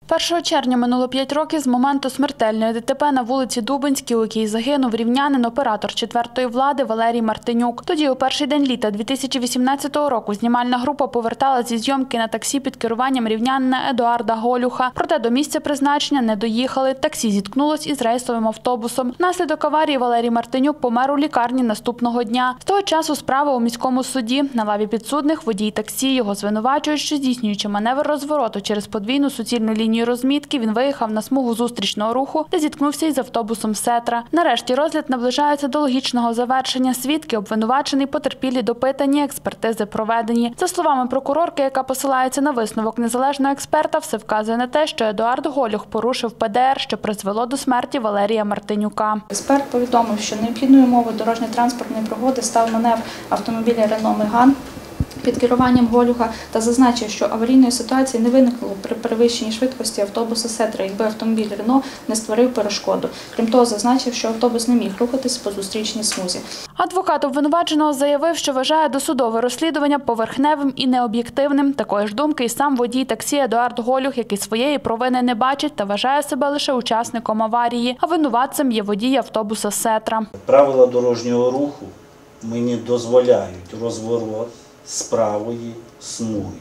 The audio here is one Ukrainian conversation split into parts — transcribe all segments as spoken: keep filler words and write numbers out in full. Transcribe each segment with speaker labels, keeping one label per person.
Speaker 1: першого червня минуло п'ять років з моменту смертельної ДТП на вулиці Дубинській, у якій загинув рівнянин, оператор четвертої влади Валерій Мартинюк. Тоді, у перший день літа дві тисячі вісімнадцятого року, знімальна група поверталася зі зйомки на таксі під керуванням рівнянина Едуарда Голюха. Проте до місця призначення не доїхали. Таксі зіткнулось із рейсовим автобусом. Внаслідок аварії Валерій Мартинюк помер у лікарні наступного дня. З того часу справа у міському суді. На лаві підсудних водій таксі. Його звинувачують, що здійснюючи маневр розвороту через подвійну суцільну лінію розмітки, він виїхав на смугу зустрічного руху, де зіткнувся із автобусом «Сетра». Нарешті розгляд наближається до логічного завершення. Свідки, обвинувачений, потерпілі, допитані, експертизи проведені. За словами прокурорки, яка посилається на висновок незалежного експерта, все вказує на те, що Едуард Голюх порушив Пе Де Ер, що призвело до смерті Валерія Мартинюка.
Speaker 2: Експерт повідомив, що необхідною умовою дорожньо-транспортної пригоди став маневр автомобіля «Рено Меган» під керуванням Голюха та зазначив, що аварійної ситуації не виникло при перевищенні швидкості автобуса «Сетра», якби автомобіль «Рено» не створив перешкоду. Крім того, зазначив, що автобус не міг рухатись по зустрічній смузі.
Speaker 1: Адвокат обвинуваченого заявив, що вважає досудове розслідування поверхневим і необ'єктивним. Такої ж думки і сам водій таксі Едуард Голюх, який своєї провини не бачить та вважає себе лише учасником аварії, а винуватцем є водій автобуса «Сетра».
Speaker 3: Правила дорожнього руху мені дозволяють розворот з правої смуги.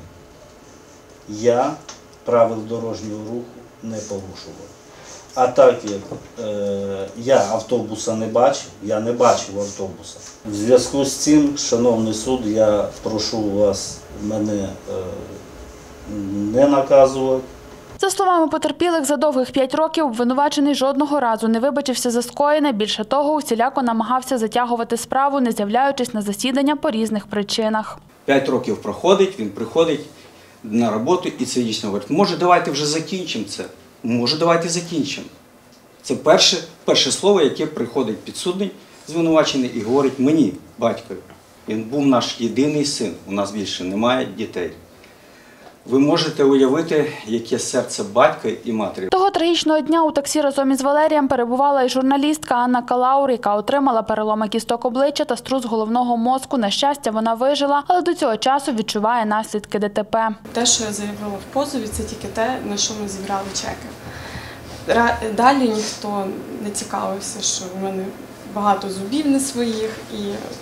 Speaker 3: Я правил дорожнього руху не порушував. А так як е, я автобуса не бачив, я не бачив автобуса. В зв'язку з цим, шановний суд, я прошу вас мене е, не наказувати.
Speaker 1: За словами потерпілих, за довгих п'ять років обвинувачений жодного разу не вибачився за скоєне. Більше того, усіляко намагався затягувати справу, не з'являючись на засідання по різних причинах.
Speaker 4: П'ять років проходить, він приходить на роботу і цинічно говорить, може давайте вже закінчимо це, може давайте закінчимо. Це перше, перше слово, яке приходить підсудний, звинувачений і говорить мені, батькові. Він був наш єдиний син, у нас більше немає дітей. Ви можете уявити, яке серце батька і матері.
Speaker 1: Того трагічного дня у таксі разом із Валерієм перебувала і журналістка Анна Калаур, яка отримала переломи кісток обличчя та струс головного мозку. На щастя, вона вижила, але до цього часу відчуває наслідки Де Те Пе.
Speaker 5: Те, що я заявила в позові, це тільки те, на що ми зібрали чеки. Далі ніхто не цікавився, що в мене багато зубів не своїх і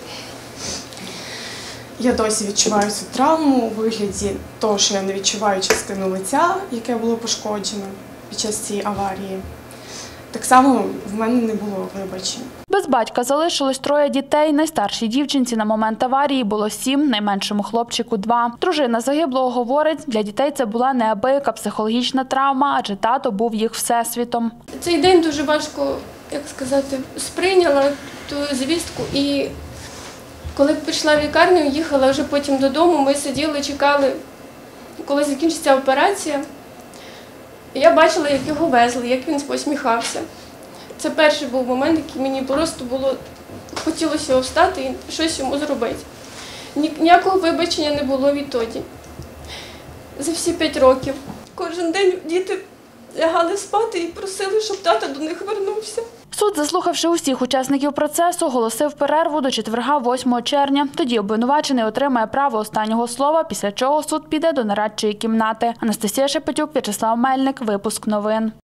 Speaker 5: я досі відчуваю цю травму у вигляді того, що я не відчуваю частину лиця, яке було пошкоджено під час цієї аварії. Так само в мене не було вибачень.
Speaker 1: Без батька залишилось троє дітей. Найстаршій дівчинці на момент аварії було сім, найменшому хлопчику – два. Дружина загиблого говорить, для дітей це була неабияка психологічна травма, адже тато був їх всесвітом.
Speaker 6: Цей день дуже важко, як сказати, сприйняла ту звістку і коли пішла в лікарню, їхала вже потім додому, ми сиділи, чекали, коли закінчиться операція. І я бачила, як його везли, як він посміхався. Це перший був момент, який мені просто було, хотілося встати і щось йому зробити. Ніякого вибачення не було відтоді. За всі п'ять років. Кожен день діти лягали спати і просили, щоб тато до них вернувся.
Speaker 1: Суд, заслухавши усіх учасників процесу, оголосив перерву до четверга, восьмого червня. Тоді обвинувачений отримає право останнього слова, після чого суд піде до нарадчої кімнати. Анастасія Шепетюк, В'ячеслав Мельник. Випуск новин.